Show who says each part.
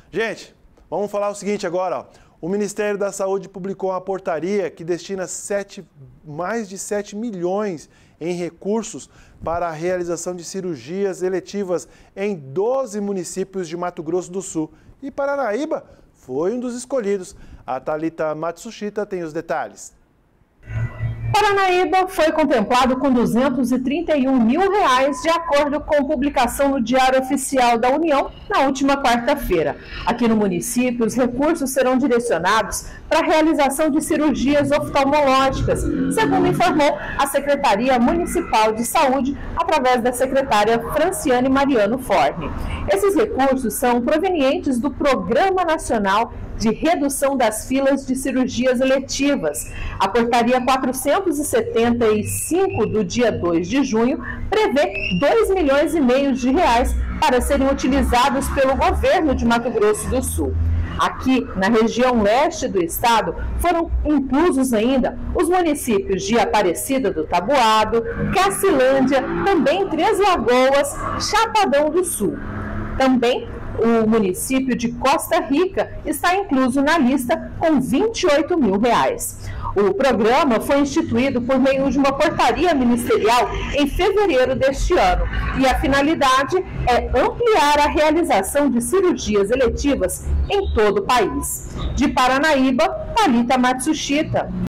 Speaker 1: Gente, vamos falar o seguinte agora, ó. O Ministério da Saúde publicou uma portaria que destina mais de 7 milhões em recursos para a realização de cirurgias eletivas em 12 municípios de Mato Grosso do Sul. E Paranaíba foi um dos escolhidos. A Thalita Matsushita tem os detalhes.
Speaker 2: Paranaíba foi contemplado com R$ 231 mil, de acordo com publicação no Diário Oficial da União, na última quarta-feira. Aqui no município, os recursos serão direcionados para a realização de cirurgias oftalmológicas, segundo informou a Secretaria Municipal de Saúde, através da secretária Franciane Mariano Forne. Esses recursos são provenientes do Programa Nacional de Redução das Filas de Cirurgias Eletivas. A portaria 475 do dia 2 de junho prevê R$ 2,5 milhões para serem utilizados pelo governo de Mato Grosso do Sul. Aqui, na região leste do estado, foram inclusos ainda os municípios de Aparecida do Taboado, Cacilândia, também Três Lagoas, Chapadão do Sul. Também o município de Costa Rica está incluso na lista com R$ 28 mil. O programa foi instituído por meio de uma portaria ministerial em fevereiro deste ano e a finalidade é ampliar a realização de cirurgias eletivas em todo o país. De Paranaíba, Thalita Matsushita.